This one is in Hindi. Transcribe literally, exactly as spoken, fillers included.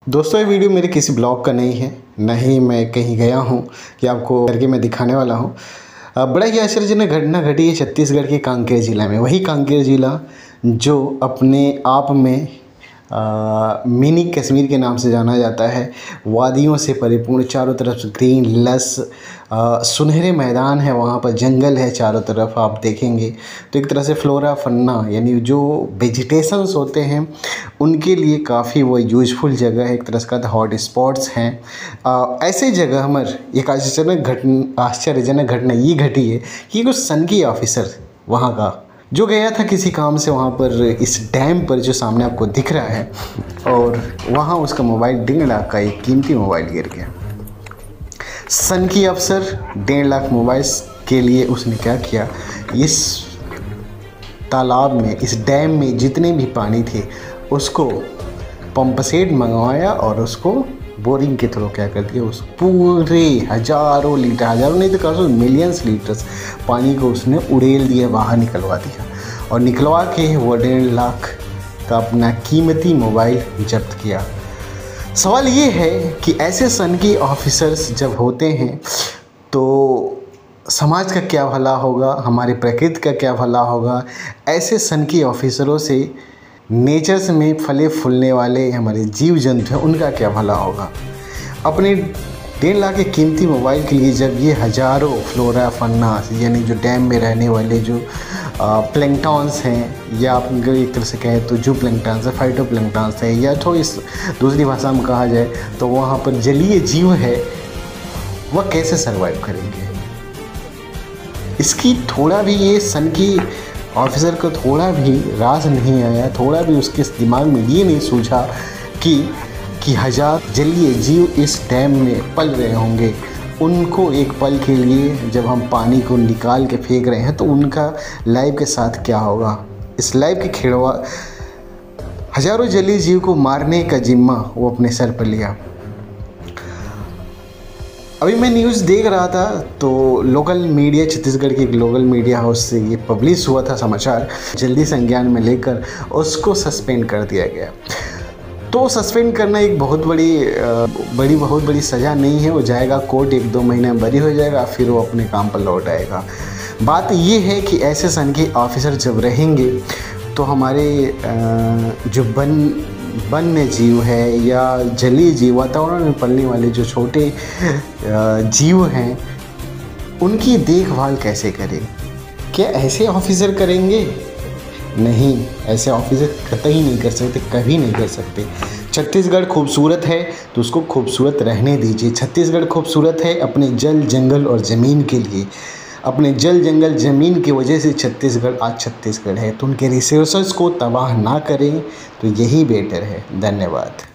दोस्तों ये वीडियो मेरे किसी ब्लॉग का नहीं है, न ही मैं कहीं गया हूँ कि आपको करके मैं दिखाने वाला हूँ। बड़ा ही आश्चर्यजनक घटना घटी है छत्तीसगढ़ के कांकेर ज़िला में। वही कांकेर ज़िला जो अपने आप में आ, मिनी कश्मीर के नाम से जाना जाता है। वादियों से परिपूर्ण, चारों तरफ ग्रीन लस आ, सुनहरे मैदान है, वहाँ पर जंगल है चारों तरफ। आप देखेंगे तो एक तरह से फ्लोरा फन्ना यानी जो वेजिटेशंस होते हैं उनके लिए काफ़ी वो यूजफुल जगह है, एक तरह का हॉट स्पॉट्स हैं। ऐसे जगह हमार एक आश्चर्यजनक घटना आश्चर्यजनक घटना ये घटी है कि कुछ सनकी ऑफिसर वहाँ का जो गया था किसी काम से वहाँ पर इस डैम पर जो सामने आपको दिख रहा है, और वहाँ उसका मोबाइल डेढ़ लाख का एक कीमती मोबाइल गिर गया। सन की अफसर डेढ़ लाख मोबाइल के लिए उसने क्या किया, इस तालाब में, इस डैम में जितने भी पानी थे उसको पंप सेट मंगवाया और उसको बोरिंग के थ्रू क्या कर दिया, उस पूरे हज़ारों लीटर, हज़ारों नहीं तो कहो मिलियंस लीटर्स पानी को उसने उड़ेल दिया, बाहर निकलवा दिया और निकलवा के वो डेढ़ लाख का अपना कीमती मोबाइल जब्त किया। सवाल ये है कि ऐसे सनकी ऑफिसर्स जब होते हैं तो समाज का क्या भला होगा, हमारे प्रकृति का क्या भला होगा। ऐसे सनकी ऑफिसरों से नेचर्स में फले फूलने वाले हमारे जीव जंतु हैं उनका क्या भला होगा। अपने डेढ़ लाख के कीमती मोबाइल के लिए जब ये हज़ारों फ्लोरा फन्ना यानी जो डैम में रहने वाले जो प्लैंक्टॉन्स हैं, या आप एक तरह से कहें तो जो प्लैंक्टॉन्स है, फाइटो प्लैंक्टॉन्स है, या तो इस दूसरी भाषा में कहा जाए तो वहाँ पर जलीय जीव है, वह कैसे सर्वाइव करेंगे। इसकी थोड़ा भी ये सन की ऑफिसर को थोड़ा भी राज नहीं आया, थोड़ा भी उसके दिमाग में ये नहीं सूझा कि कि हज़ार जलीय जीव इस डैम में पल रहे होंगे। उनको एक पल के लिए जब हम पानी को निकाल के फेंक रहे हैं तो उनका लाइफ के साथ क्या होगा। इस लाइफ के खिलवा हज़ारों जलीय जीव को मारने का जिम्मा वो अपने सर पर लिया। अभी मैं न्यूज़ देख रहा था तो लोकल मीडिया, छत्तीसगढ़ के एक लोकल मीडिया हाउस से ये पब्लिश हुआ था समाचार, जल्दी संज्ञान में लेकर उसको सस्पेंड कर दिया गया। तो सस्पेंड करना एक बहुत बड़ी बड़ी बहुत बड़ी सज़ा नहीं है। वो जाएगा कोर्ट, एक दो महीने में बरी हो जाएगा, फिर वो अपने काम पर लौट आएगा। बात ये है कि ऐसे सन के ऑफिसर जब रहेंगे तो हमारे जो वन वन्य जीव है या जलीय जीव, वातावरण में पलने वाले जो छोटे जीव हैं उनकी देखभाल कैसे करें। क्या ऐसे ऑफिसर करेंगे? नहीं, ऐसे ऑफिसर कतई नहीं कर सकते, कभी नहीं कर सकते। छत्तीसगढ़ खूबसूरत है तो उसको खूबसूरत रहने दीजिए। छत्तीसगढ़ खूबसूरत है अपने जल जंगल और ज़मीन के लिए। अपने जल जंगल ज़मीन की वजह से छत्तीसगढ़ आज छत्तीसगढ़ है, तो उनके रिसोर्सेज को तबाह ना करें तो यही बेटर है। धन्यवाद।